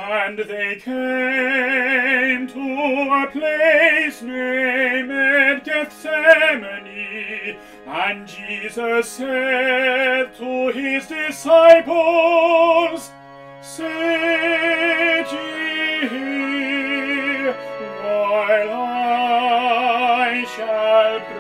And they came to a place named Gethsemane, and Jesus said to his disciples, "Sit ye here, while I shall pray."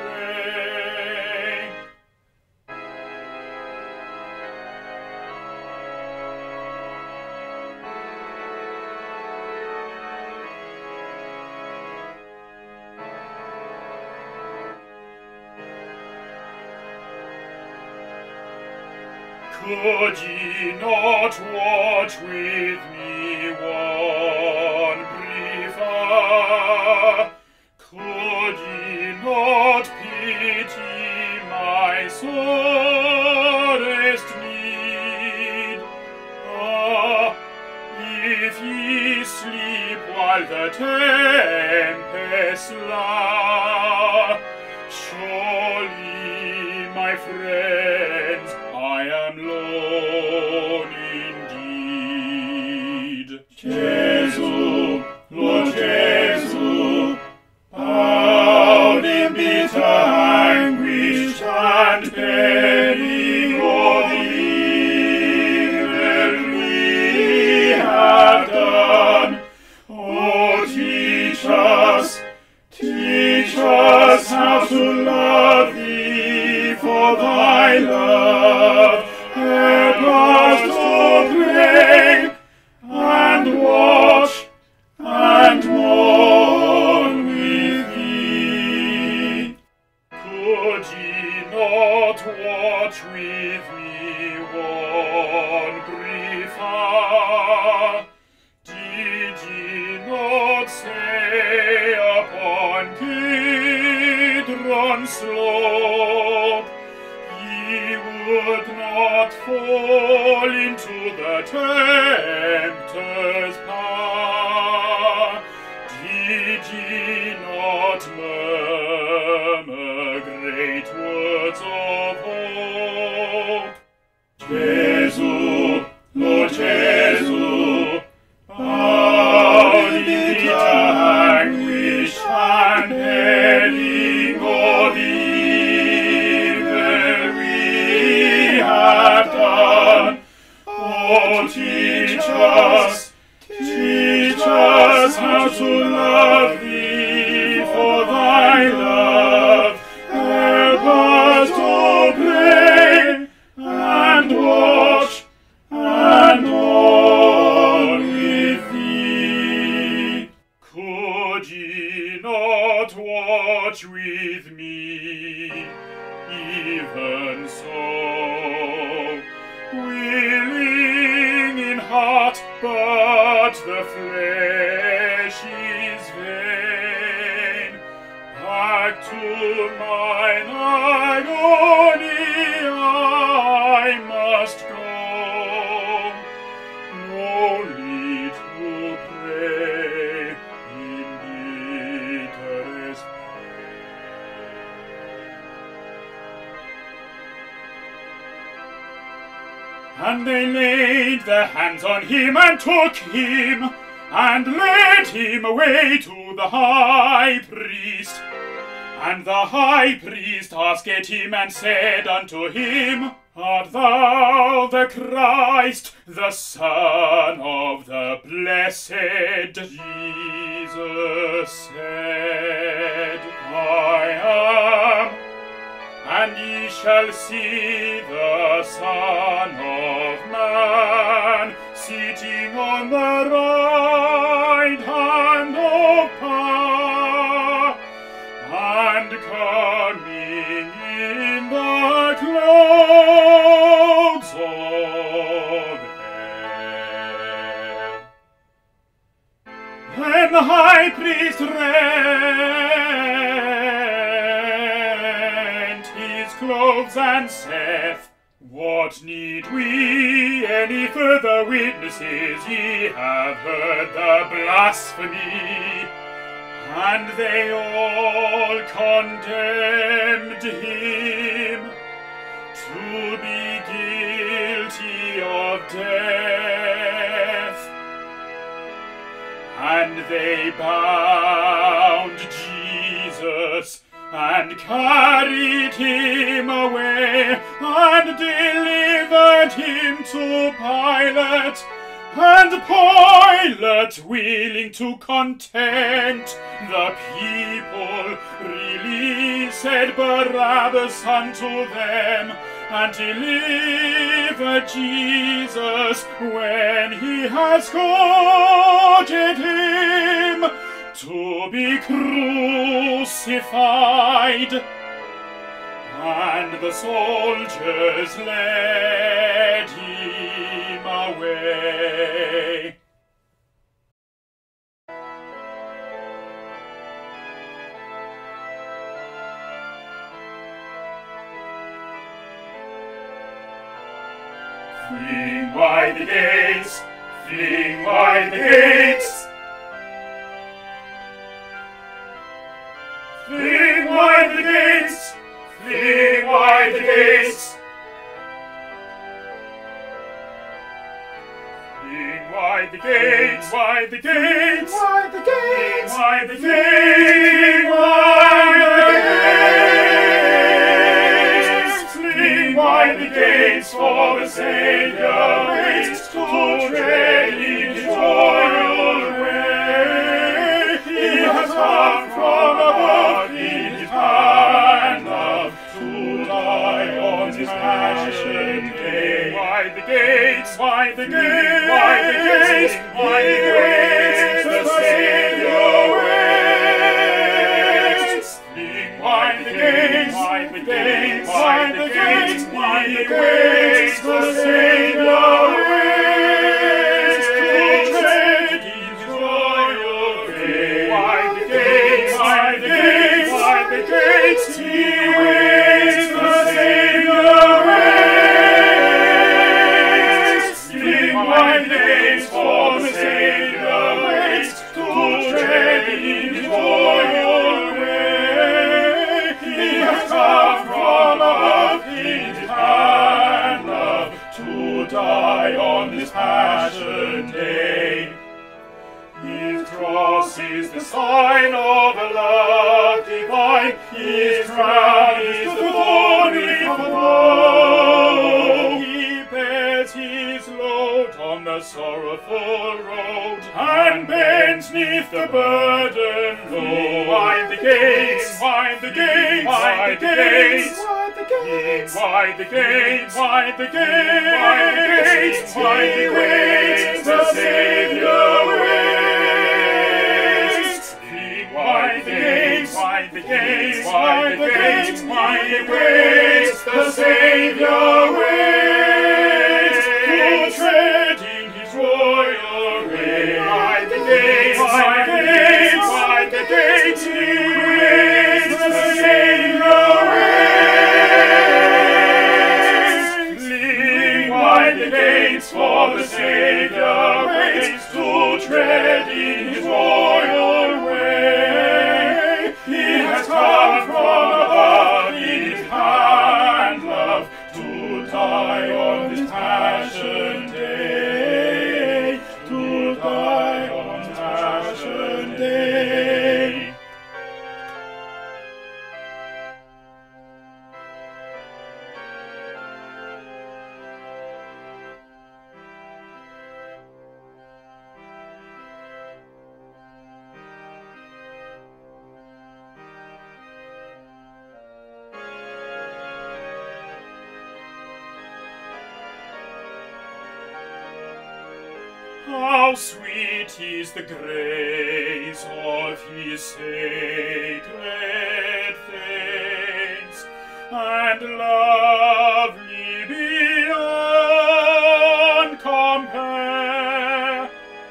Could ye not watch with me one brief hour? Could ye not pity my sorest need? Ah, if ye sleep while the tempests lour, surely, my friends, I am lone indeed. Jesu, Lord Jesu, bowed in bitter anguish and pain for the evil we have done. Oh, teach us how to love thee for thy love. Help us to pray and watch and mourn with thee. Could ye not watch with me one brief hour? Did ye not say upon Kidron's slope, ye would not fall into the tempter's power? Did ye not murmur great words of hope? Jesu, Lord Jesu, bowed in bitter anguish and hailing all the evil we have done. Oh, teach us how to love thee for thy love. Help us to pray and watch and mourn with thee. Could ye not watch with me, even so, willing in heart, but the flesh is vain? Back to mine agony I must go, only to pray in bitterest pain. And they laid their hands on him and took him, and led him away to the high priest. And the high priest asked him and said unto him, Art thou the Christ, the Son of the Blessed? Jesus said, I am. And ye shall see the Son of Man sitting on the right hand of power, and coming in the clouds of air. Then the high priest rent his clothes and saith, What need we any further witnesses? Ye have heard the blasphemy. And they all condemned him to be guilty of death. And they bound Jesus and carried him away and delivered him to Pilate. And Pilate, willing to content the people, released Barabbas unto them, and delivered Jesus when he has scourged him to be crucified. And the soldiers led him away. Fling wide the gates, fling wide the gates. Fling wide the gates, fling wide the gates. Fling wide the gates, wide the gates, wide the gates, wide the gates, fling wide the gates for the Savior waits to tread in his royal way. He has come from above in his hand love to die on his passion day. Wide the gates, wide the gates, wide the gates, wide the gates, the Savior waits. Fling wide the gates, wide the gates, wide the gates, wide the gates, the Savior waits to tread in his royal way. Wide the gates, wide the gates, wide the gates, he waits, the Savior waits. Fling wide the gates, for the Savior waits to tread in his royal way. He has come from above in his hand love to die on this passion day. His cross is the sign of a love divine. His crown is the glory of woe. He bears his load on the sorrowful road and bends neath the burden low. Wide the gates, wide the gates, wide the gates, wide the gates, wide the gates, wide the gates, wide the gates, wide the gates, the Savior waits. Wide the gates, wide the gates, wide the gates, wide the gates, the Savior waits to tread in his royal way. Wide the gates, wide the gates, wide the gates, he waits, the Savior waits. Fling wide the gates, for the Savior waits to tread in his royal way. He has come from above in his hand love to die on this passion day, to die on this passion day. How sweet is the grace of his sacred things, and lovely beyond compare.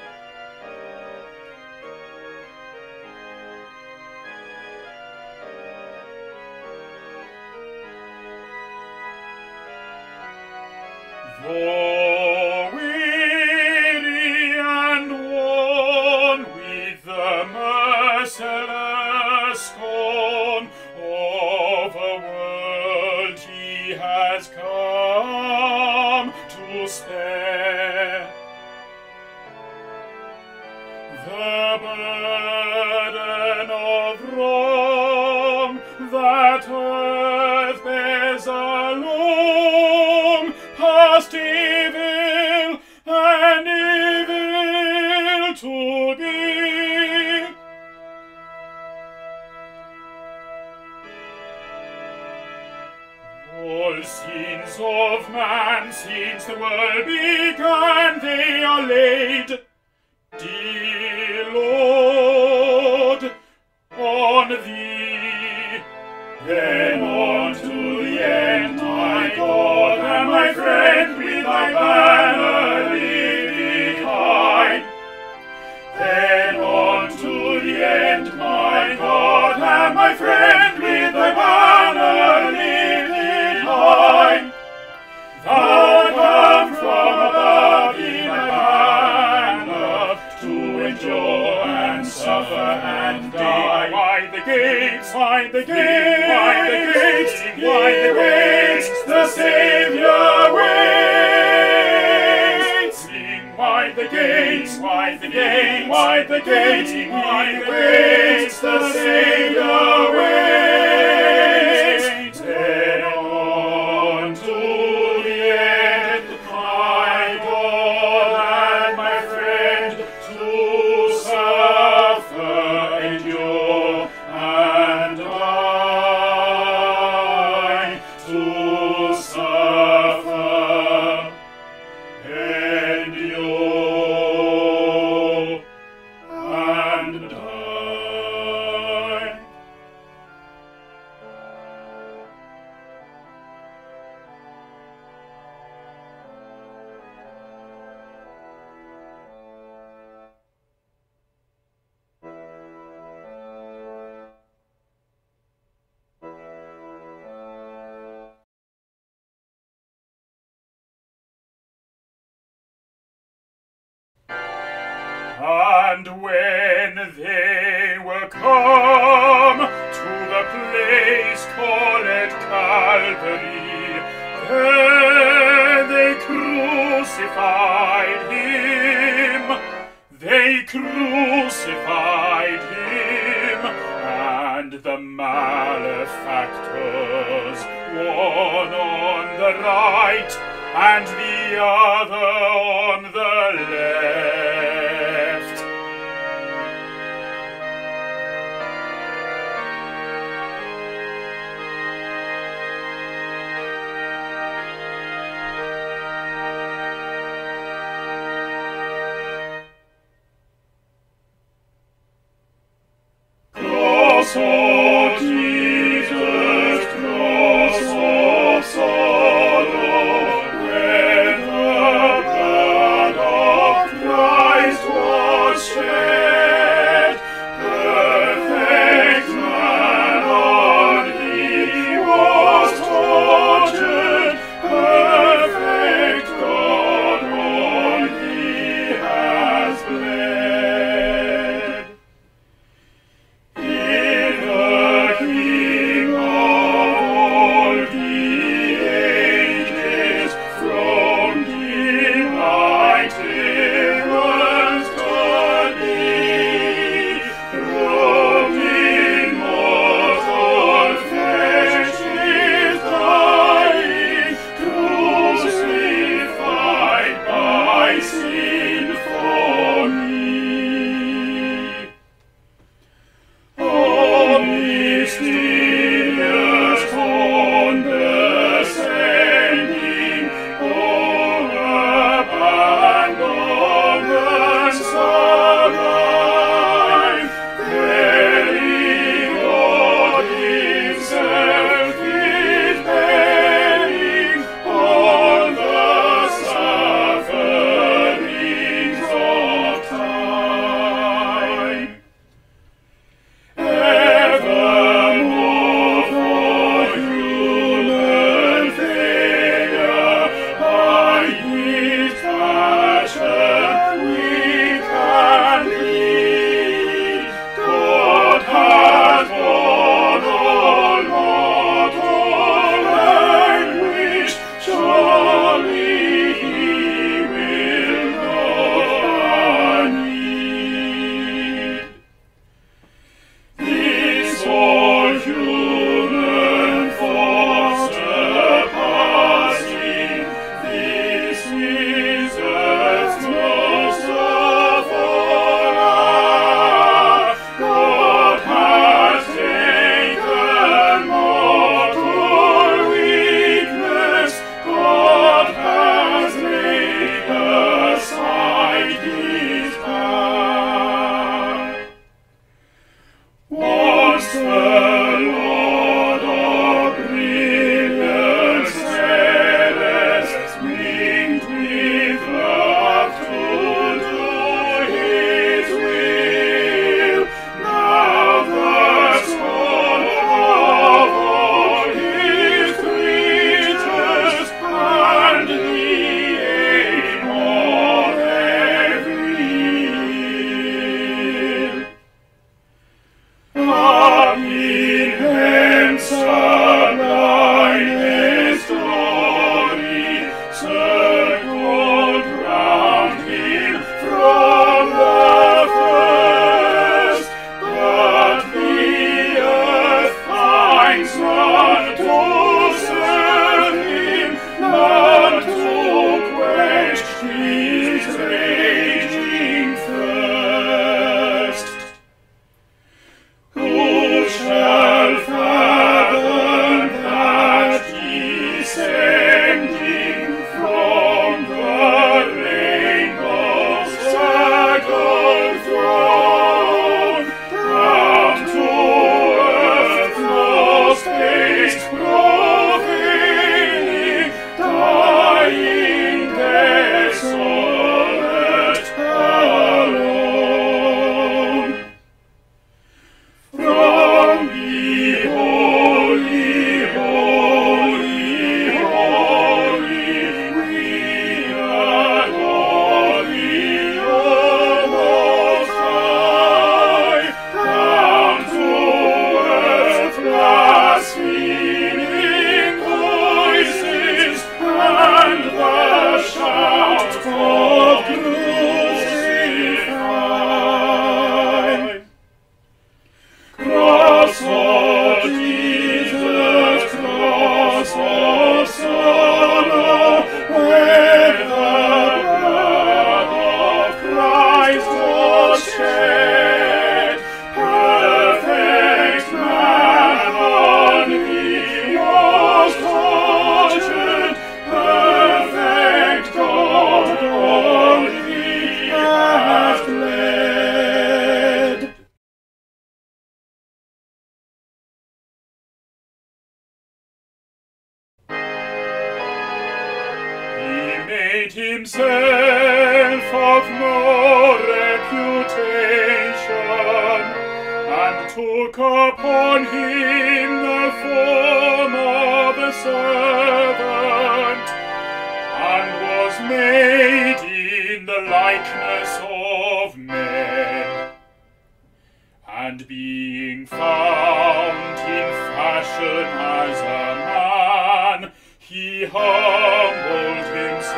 Though weary and worn with the merciless scorn of a world he has come to spare, the burden of wrong that earth bears along, past evil and evil to be. All sins of man since the world began, they are laid, dear Lord, on thee. Then on to the end, my God and my friend, with thy banner lifted high. Then on to the end, my God and my friend, with thy banner lifted high. Thou come from above in thy banner to endure and suffer and die. Wide the gates, wide the gates, wide the gates, wide the gates, the Saviour waits. Sing wide the gates, wide the gates, wide the gates, wide the gates, the Saviour waits. Then on to the end, my God and my friend, to suffer, endure, and die, to suffer, endure, and die. And when they were come to the place called Calvary, there they crucified him. They crucified him, and the malefactors, one on the right and the other on the left. Cross of Jesus, cross of sorrow, where the blood of himself of no reputation, and took upon him the form of a servant, and was made in the likeness of men. And being found in fashion as a man, he humbled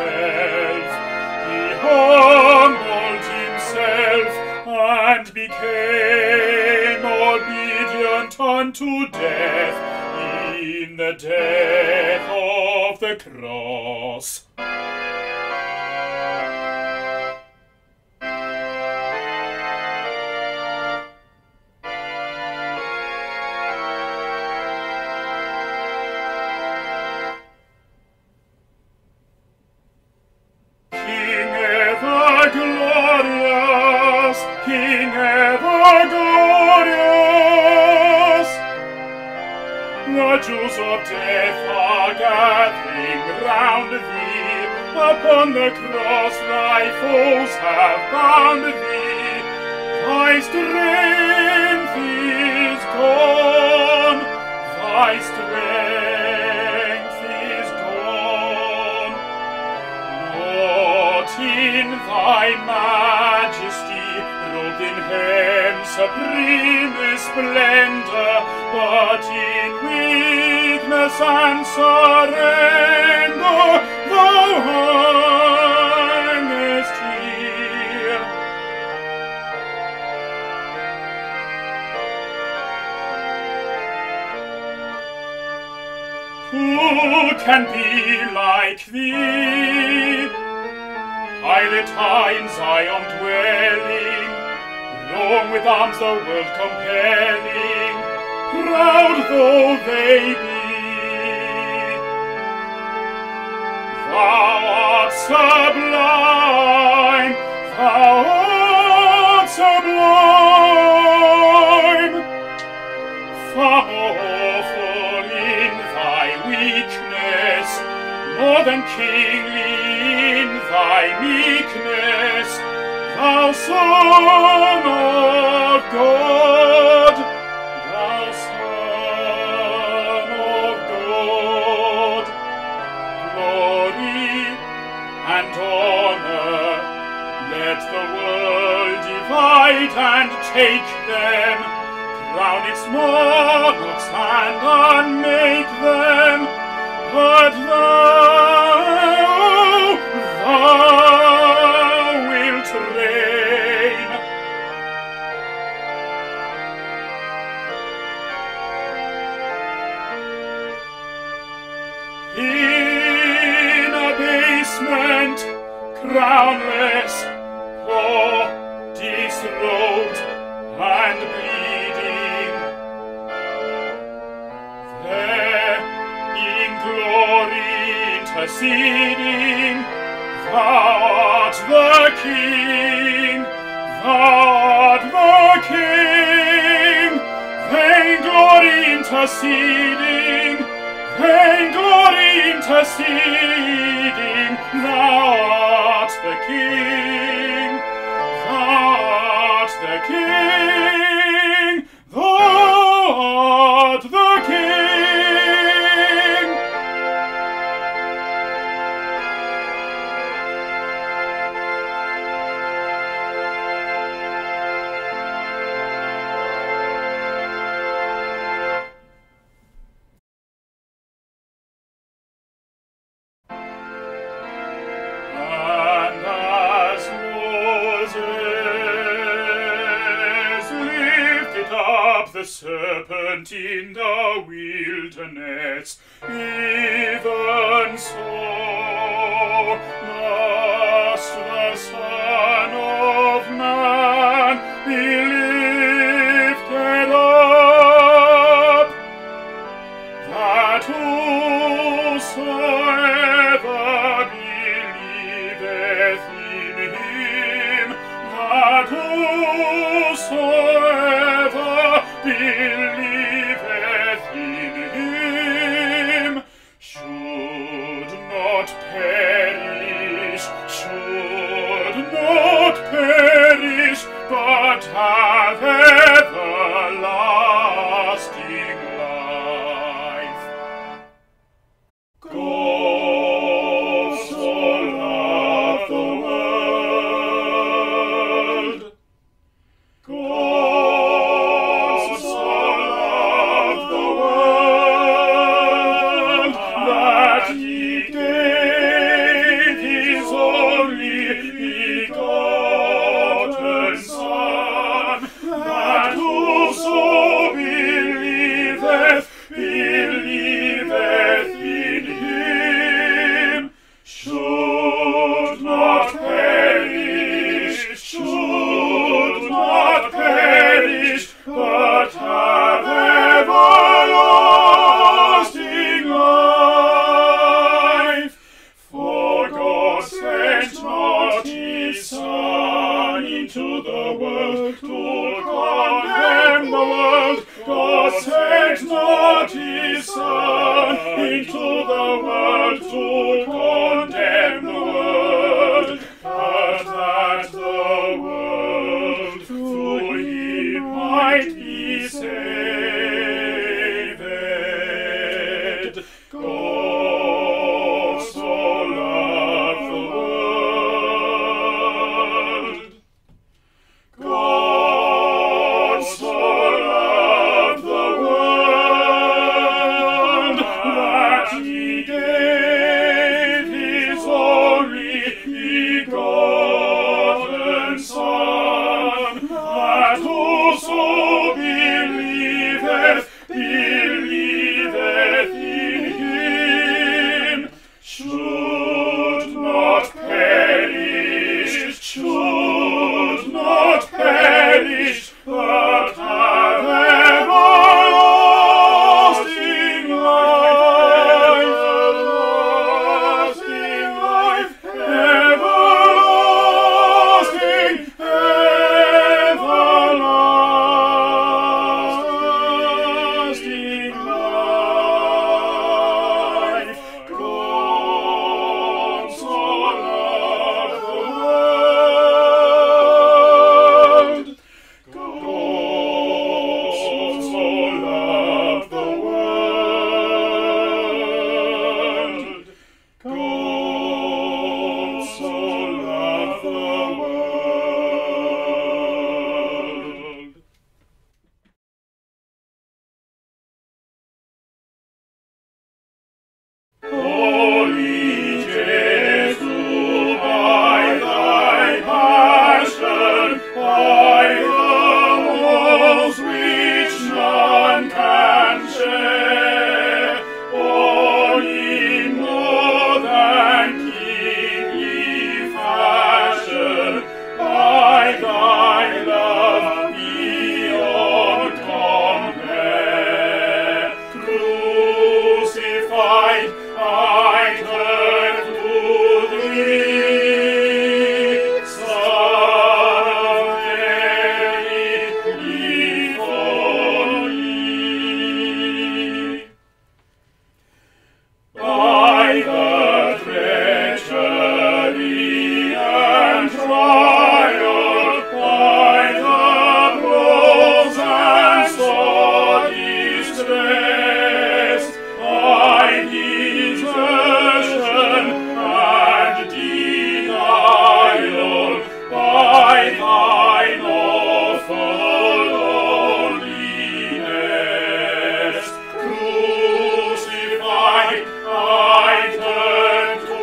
himself, and became obedient unto death, in the death of the cross. King ever glorious, the Jews of death are gathering round thee. Upon the cross thy foes have bound thee. Thy strength is gone, thy strength is gone. Not in thy majesty, robed in hem's supreme splendor, but in weakness and surrender thou hangest here. Who can be like thee? Pilate in Zion dwelling, Rome with arms the world compelling, proud though they be. Thou art sublime, thou art sublime, powerful in thy weakness, more than kingly in thy meekness, thou Son of God, thou Son of God. Glory and honor, let the world divide and take them, crown its monarchs and unmake them, but thou wilt reign. In abasement, crownless, poor, disrobed, and bleeding, there in glory interceding, thou art the King, thou art the King, vain glory interceding, vain glory interceding, thou art the King, thou art the King, thou art the King. The serpent in the wilderness, even so must the Son of Man be lifted up, that whosoever believeth in him, that whosoever believeth in him should not perish, not his Son into the world to condemn the world, but that the world through him might be saved. God so loved the world. God so loved the world that he gave his only begotten Son, that whoso believeth in him should not perish, but have everlasting life, everlasting life, everlasting, everlasting life. God so loved the world. God so loved the world. God so loved the world. Holy Jesus, by thy passion, by the woes which none can share, all in more than kingly fashion, by thy love beyond compare, crucified, I turn to thee, Son of Mary, before thee. By the treachery and trial, by the blows and sore distress, by desertion and denial, by thine awful loneliness, crucified, I turn to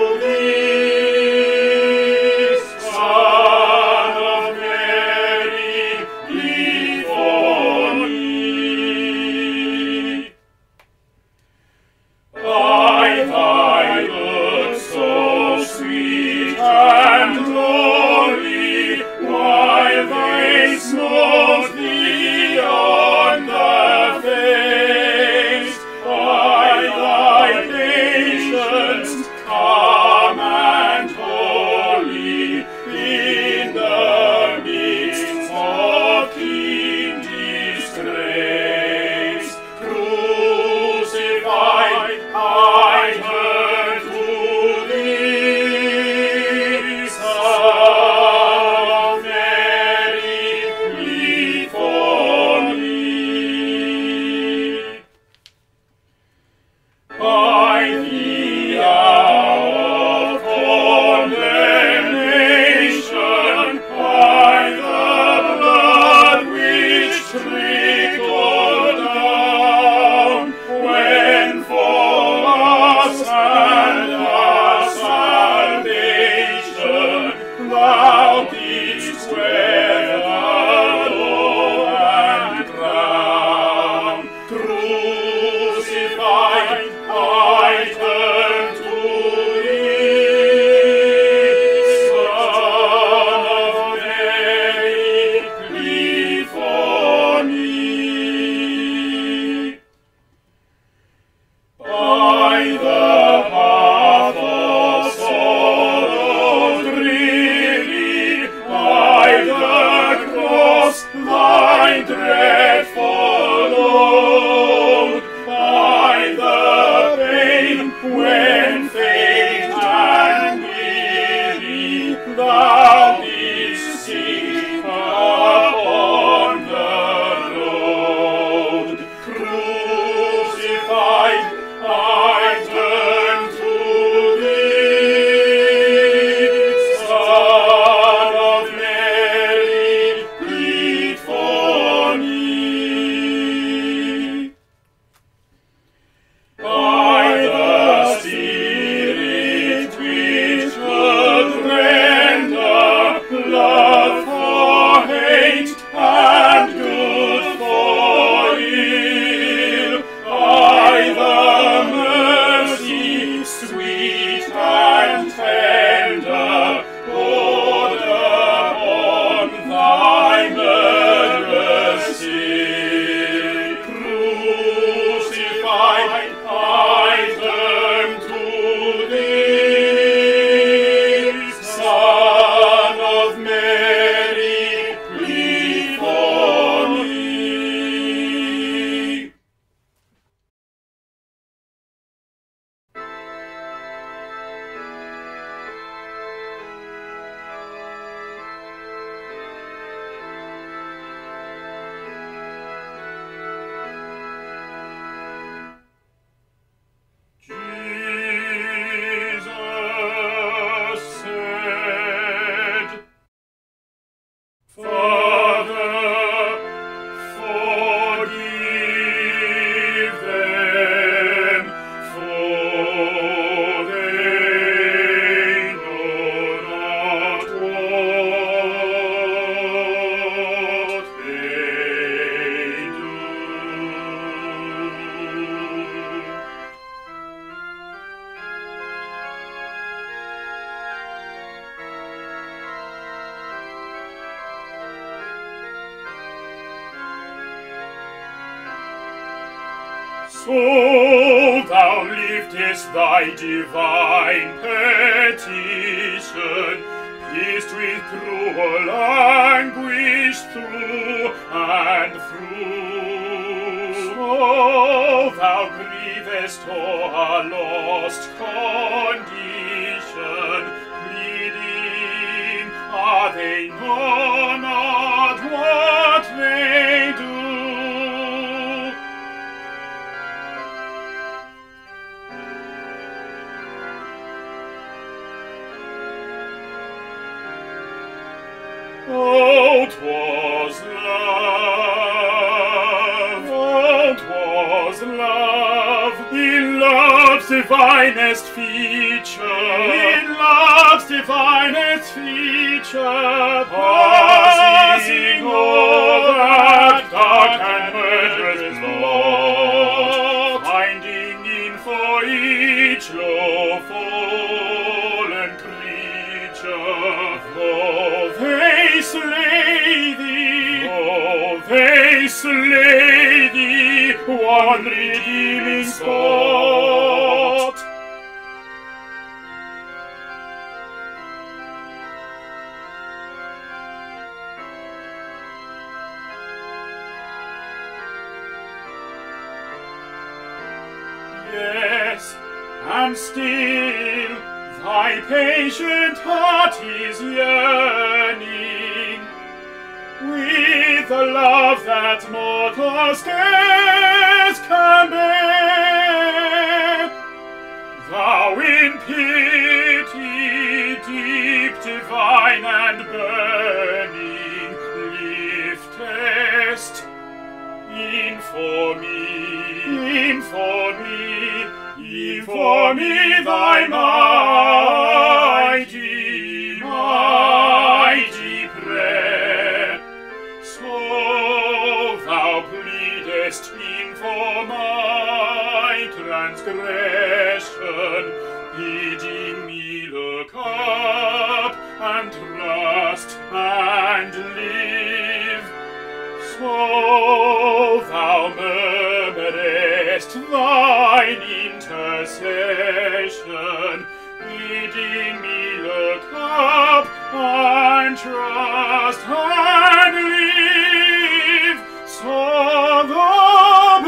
thee, Son of Mary, before thee. By thy looks so sweet and lowly, while they smote thee on the face, by thy patience calm and holy, in the midst of keen disgrace, crucified, I turn to thee, Son of Mary, before thee. By the hour of condemnation, by the blood which trickled down, when for us and our salvation thou didst wear the law and crown, crucified, I turn to thee, Son of Mary, before thee. By the path of sorrow dreary, by the cross thy dreadful load, So thou liftest thy divine petition, pierced with cruel anguish through and through. So thou grievest o'er our lost condition, pleading, they know not what they do. Oh, 'twas love, oh, 'twas love, in love's divinest feature, in love's divinest feature, passing over that dark and murderous lot, finding in for each low fallen creature, though they slay thee, one redeeming spot. Yes, and still thy patient heart is yearning with a love that mortal scarce can bear. Thou in pity deep, divine and burning, liftest in for me thy mighty prayer. So thou pleadest in for my transgression, bidding me look up and trust and live. So thou murmurest thine intercession, bidding me look up and trust and live. So thou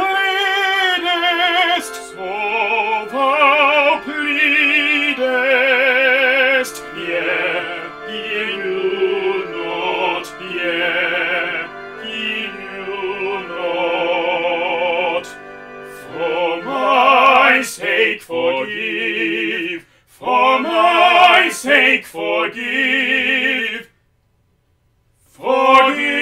pleadest, yeah, he knew not, yeah, he knew not. For my sake forgive, for my sake forgive, forgive.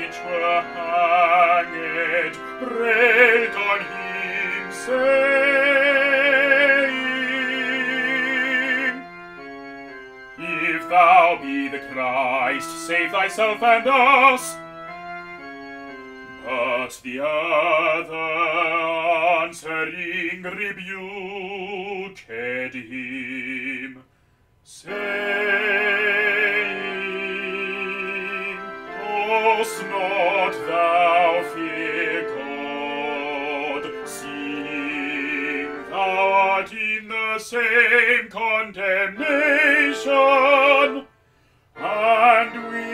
which were hanged railed on him, saying, If thou be the Christ, save thyself and us. But the other answering rebuked him, saying, Dost not thou fear God, seeing thou art in the same condemnation, and we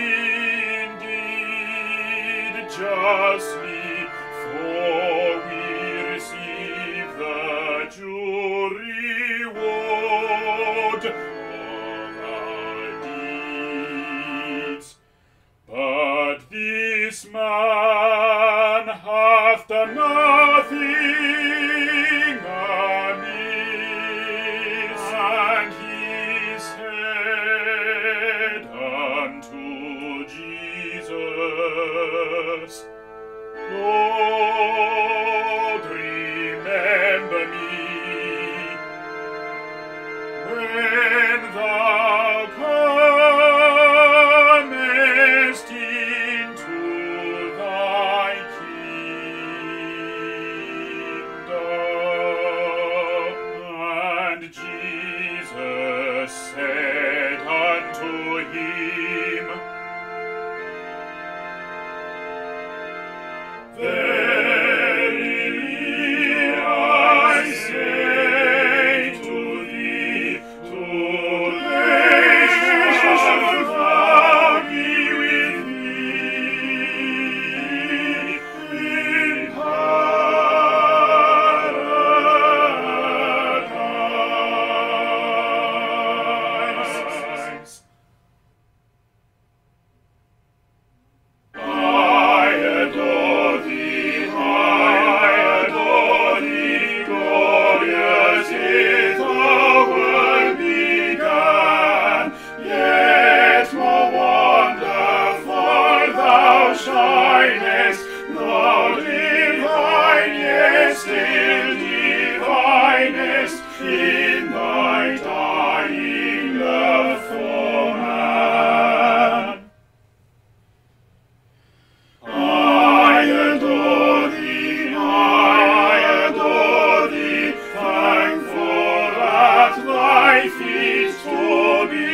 indeed justly, for we receive the due reward of our deeds. But this man hath done nothing amiss, and he said unto Jesus, Lord, remember me when thou comest into thy kingdom. And Jesus said unto him, Verily I say to thee, today shalt thou be with me in paradise. I adore thee, glorious is the world began, yet more wonderful thou shinest, thou divine, yet still divinest, in thy dying love for man. I adore thee, thankful at thy feet to be.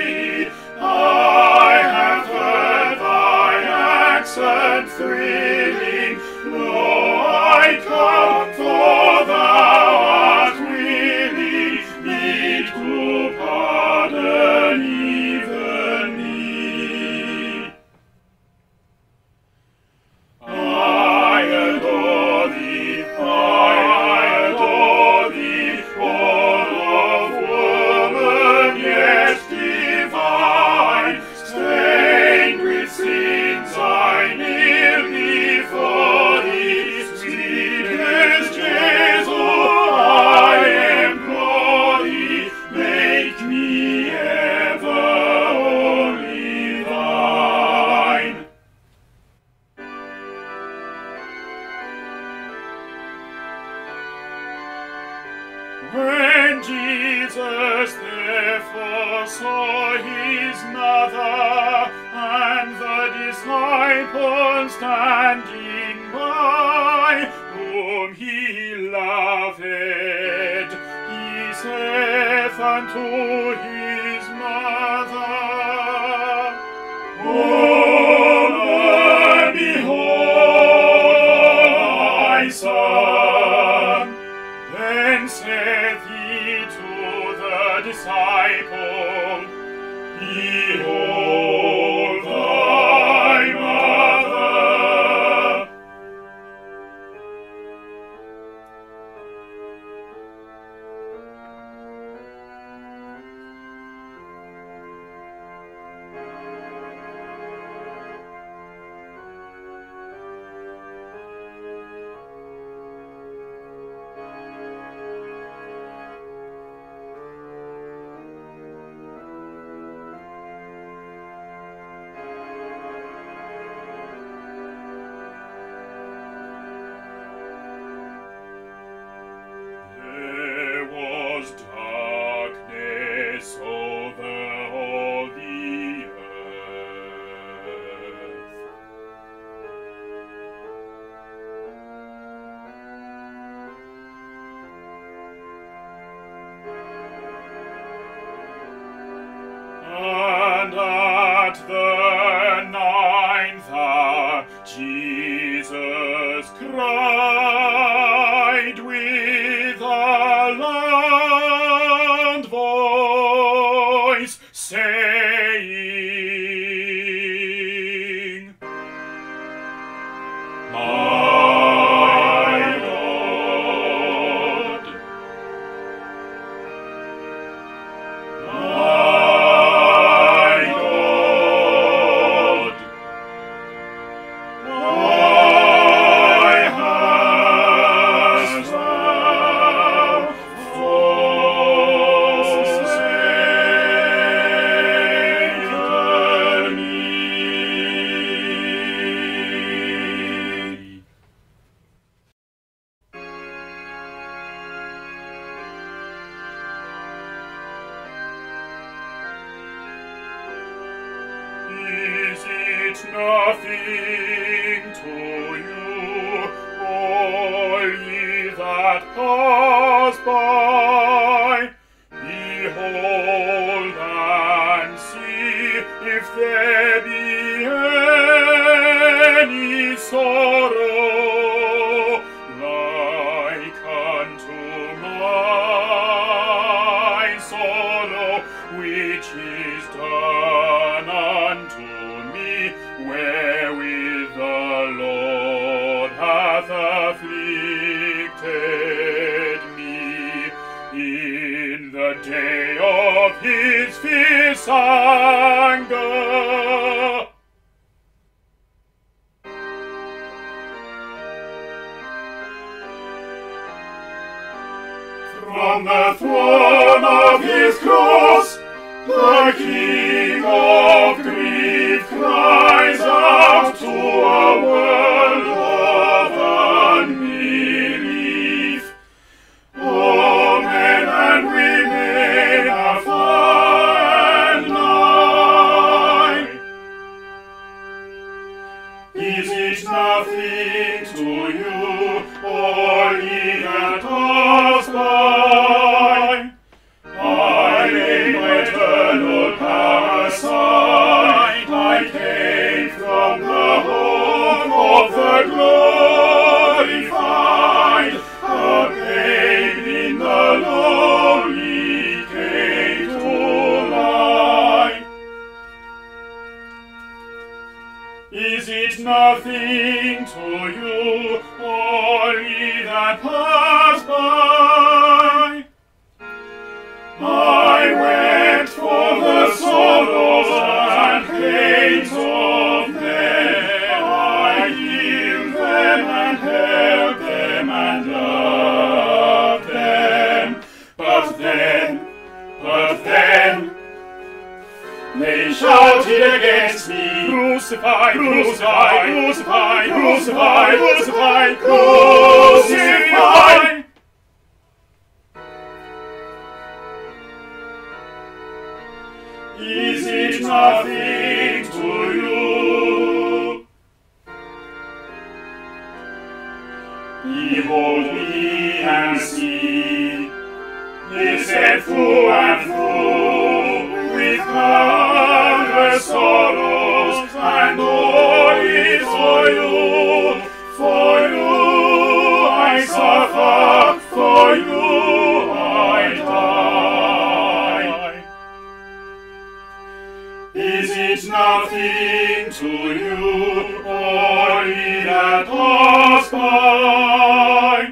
I have heard thy accent thrilling, lo, I come, for thou art willing me to pardon even me. I adore thee, all of woman, yet divine, stained with sins I kneel before thee, sweetest Jesu, I implore thee, make me ever only thine. When Jesus therefore saw his mother and the disciples standing by, whom he loved, he saith unto his mother, Woman, behold thy son. Then saith he to the disciple, Behold thy mother. At the ninth hour, Jesus cried with a loud voice, saying, My Lord, my God, why hast thou forsaken me? Is it nothing to you, all ye that pass by? Behold and see if there be any sorrow like unto my sorrow, which is done unto me, wherewith the Lord hath afflicted me in the day of his fierce anger. From the throne of his cross, the King of grief cries out to a world of unbelief. O men and women afar and nigh, is it nothing to you, all ye that pass by? I laid my eternal power aside. I came from the home of the glorified, a babe in the lowly cave to lie. Is it nothing to you, all ye that pass by? I wept for the sorrows and pains of men. I healed them and helped them and loved them. But then, they shouted against me, Crucify, crucify, crucify, crucify, crucify, crucify. Is it nothing to you? Behold me and see, listen through and through, with countless sorrows, and all is for you. For you I suffer, for you I die. Is it nothing to you, all ye that pass by?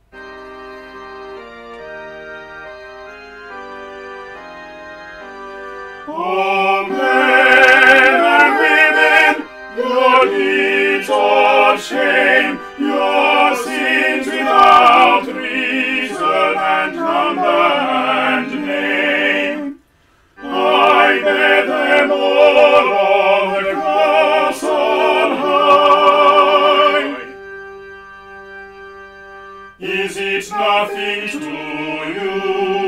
O men and women, your deeds of shame, your sins without reason and number and name, I bear them all on the cross on high. Is it nothing to you?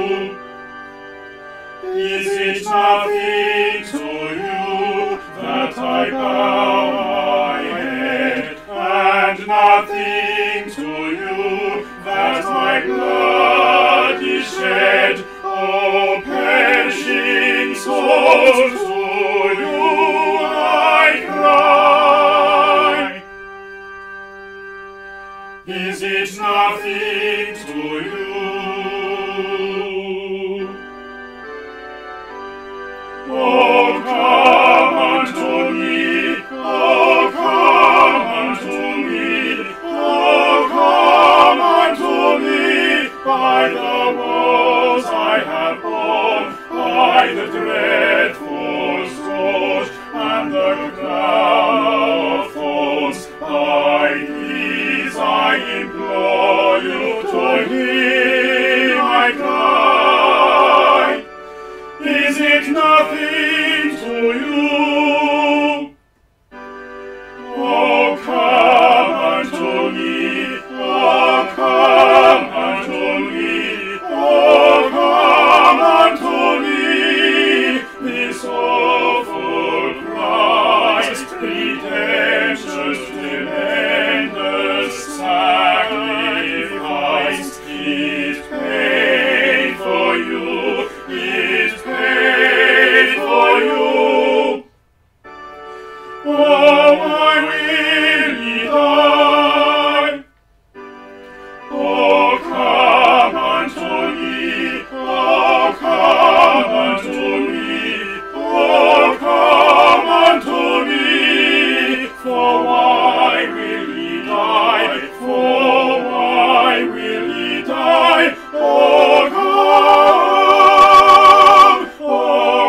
Is it nothing to you that I bow my head, and nothing to you that my blood is shed? O perishing souls, to you nothing to you. Oh, come unto me, oh, come unto me, oh, come unto me, by the woes I have borne, by the dreadful scourge, and the crown of thorns. By these I implore you to hear my cry. Is it nothing to you? Oh, come unto me, oh, come unto me, oh, come unto me. This awful price, redemption's tremendous sacrifice, is paid for you, is paid for you. Oh, why will ye die? Oh, come unto me, oh, come unto me, oh, come unto me. For why will ye die? For why will ye die? Oh, come, oh,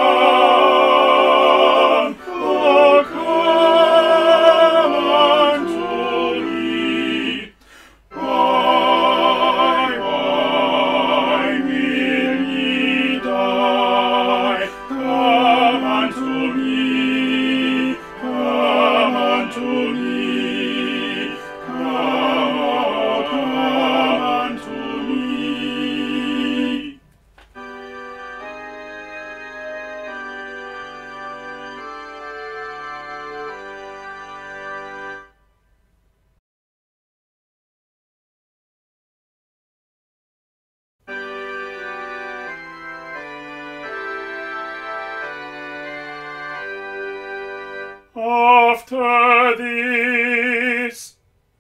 come, oh, come unto me. Why will ye die? Come unto me, come unto me, come unto me. After this,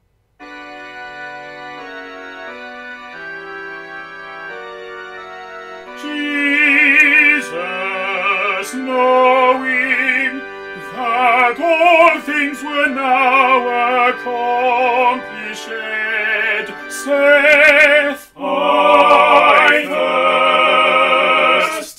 Jesus, knowing that all things were now accomplished, saith, I thirst.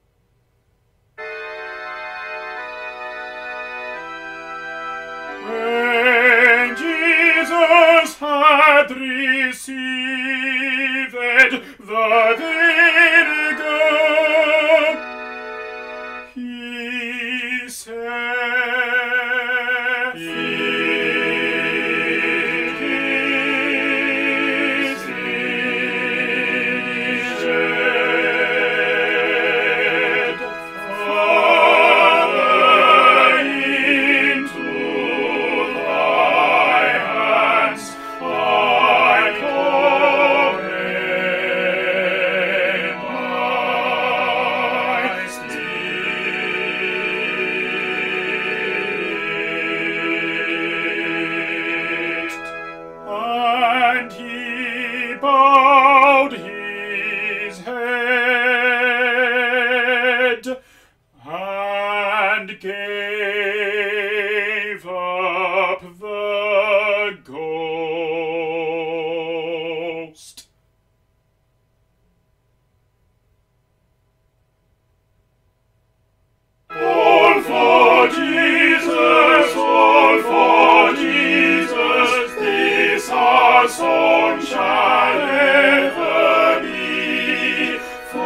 When Jesus had received the vinegar, he said, It is finished. Father, into thy hands I commend my spirit. And he bowed his head and gave up the ghost. All for Jesus, all for Jesus, this our song shall ever be. For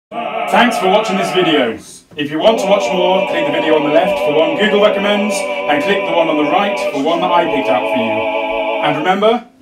Thanks for watching this video. If you want to watch more, click the video on the left for one Google recommends, and click the one on the right for one that I picked out for you. And remember,